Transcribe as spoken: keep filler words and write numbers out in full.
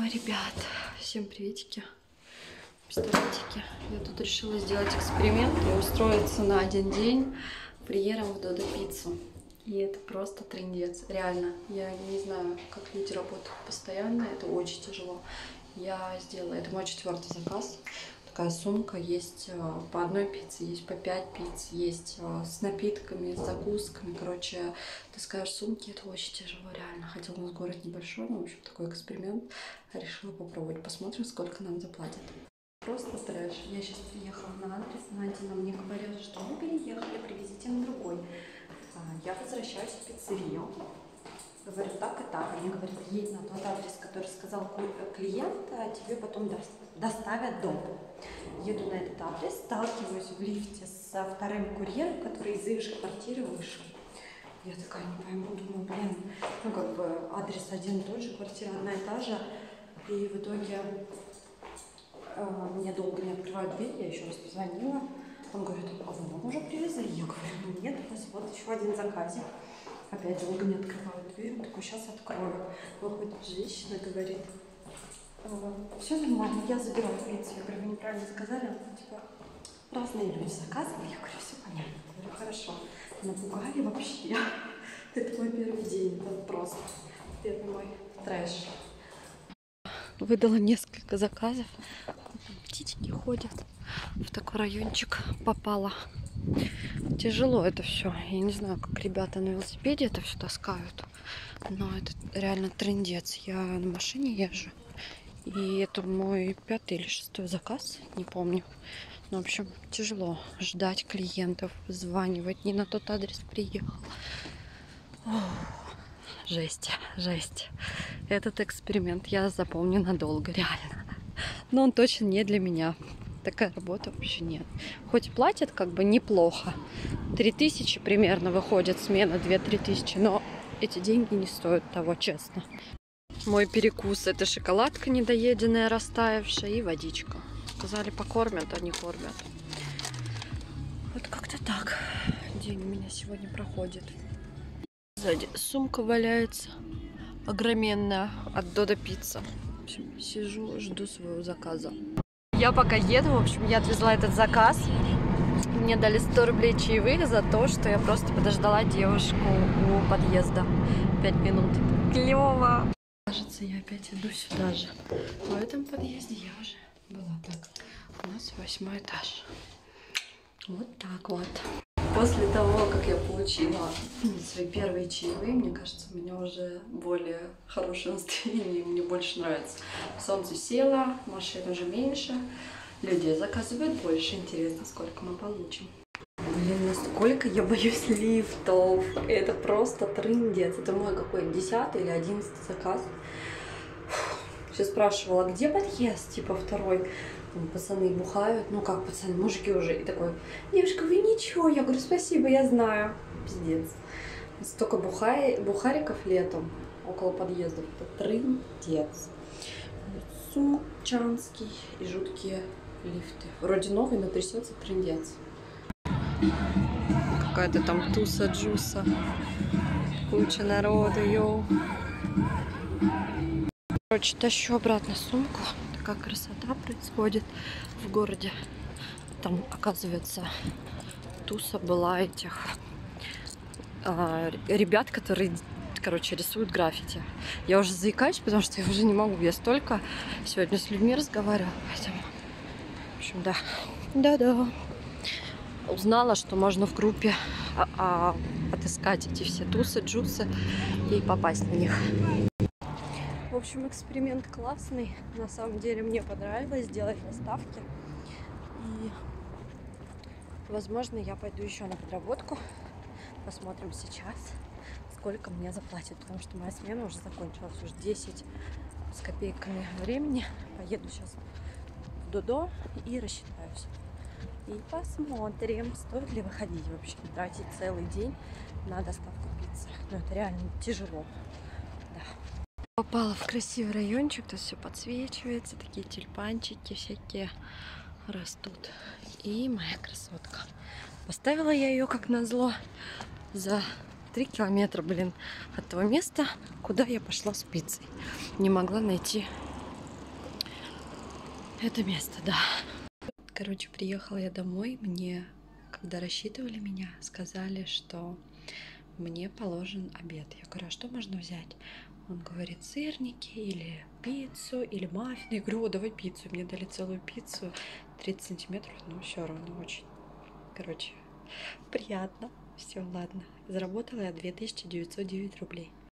Ой, ребят, всем приветики, пистолетики. Я тут решила сделать эксперимент и устроиться на один день курьером в Додо Пиццу. И это просто трындец, реально. Я не знаю, как люди работают постоянно, это очень тяжело. Я сделала, это мой четвертый заказ. Такая сумка, есть по одной пицце, есть по пять пиц, есть с напитками, с закусками. Короче, таскаешь сумки, это очень тяжело, реально. Хотя у нас город небольшой, но, в общем, такой эксперимент. Решила попробовать, посмотрим, сколько нам заплатят. Просто трэш. Я сейчас приехала на адрес, Надя мне говорила, что мы переехали, привезите на другой. Я возвращаюсь в пиццерию. Говорю, так и так. Они говорят, едь на тот адрес, который сказал клиент, а тебе потом доставят дом. Еду на этот адрес, сталкиваюсь в лифте со вторым курьером, который из их квартиры вышел. Я такая, не пойму, думаю, блин, ну как бы адрес один и тот же, квартира одна и та же. И в итоге э, мне долго не открывают дверь, я еще раз позвонила. Он говорит, а вы нам уже привезли? Я говорю, ну нет, у нас вот еще один заказик. Опять долго не открывают дверь, он такой, сейчас открою. Выходит женщина, говорит, все нормально, я забираю пиццу. Я говорю, вы неправильно сказали, типа, разные люди заказывали. Я говорю, все понятно. Я говорю, хорошо. Напугали вообще. Это мой первый день, это просто первый мой трэш. Выдала несколько заказов. Птички ходят. В такой райончик попала. Тяжело это все. Я не знаю, как ребята на велосипеде это все таскают. Но это реально трындец. Я на машине езжу. И это мой пятый или шестой заказ. Не помню. Ну, в общем, тяжело ждать клиентов, званивать. Не на тот адрес приехал. Ох, жесть, жесть. Этот эксперимент я запомню надолго, реально. Но он точно не для меня. Такая работа вообще нет. Хоть платят как бы неплохо. Три тысячи примерно выходит смена, две-три тысячи. Но эти деньги не стоят того, честно. Мой перекус — это шоколадка недоеденная, растаявшая, и водичка. Сказали, покормят, а не кормят. Вот как-то так день у меня сегодня проходит. Сзади сумка валяется огроменная от Додо Пицца. В общем, сижу, жду своего заказа. Я пока еду, в общем, я отвезла этот заказ. Мне дали сто рублей чаевых за то, что я просто подождала девушку у подъезда пять минут. Клево! Кажется, я опять иду сюда же. В этом подъезде я уже была. Так, у нас восьмой этаж. Вот так вот. После того, как я получила свои первые чаевые, мне кажется, у меня уже более хорошее настроение, мне больше нравится. Солнце село, машин уже меньше, людей заказывают больше. Интересно, сколько мы получим. Блин, насколько я боюсь лифтов. Это просто трындец. Это мой какой, десятый или одиннадцатый заказ. Сейчас спрашивала, где подъезд, типа второй. Там пацаны бухают, ну как пацаны, мужики уже. И такой, девушка, вы ничего. Я говорю, спасибо, я знаю. Пиздец. Столько бухай, бухариков летом около подъездов. Это трындец. Сумчанский и жуткие лифты. Вроде новый, но трясется трындец. Какая-то там туса-джуса. Куча народу, йоу. Короче, тащу обратно сумку. Такая красота происходит в городе. Там, оказывается, туса была этих а, ребят, которые, короче, рисуют граффити. Я уже заикаюсь, потому что я уже не могу. Я столько сегодня с людьми разговаривала. Поэтому, в общем, да. Да-да. Узнала, что можно в группе а, а, отыскать эти все тусы, джусы и попасть на них. В общем, эксперимент классный. На самом деле мне понравилось делать доставки. И, возможно, я пойду еще на подработку. Посмотрим сейчас, сколько мне заплатят. Потому что моя смена уже закончилась. Уже десять с копейками времени. Поеду сейчас в Додо и рассчитаюсь. И посмотрим, стоит ли выходить вообще, тратить целый день на доставку пиццы. Но это реально тяжело. Да. Попала в красивый райончик, тут все подсвечивается, такие тюльпанчики всякие растут. И моя красотка. Поставила я ее, как назло, за три километра, блин, от того места, куда я пошла с пиццей. Не могла найти Это место, да. Короче, приехала я домой, мне, когда рассчитывали меня, сказали, что мне положен обед. Я говорю, а что можно взять? Он говорит, сырники или пиццу, или маффины. Я говорю, о, давай пиццу. Мне дали целую пиццу, тридцать сантиметров, но все равно очень. Короче, приятно. Все, ладно. Заработала я две тысячи девятьсот девять рублей.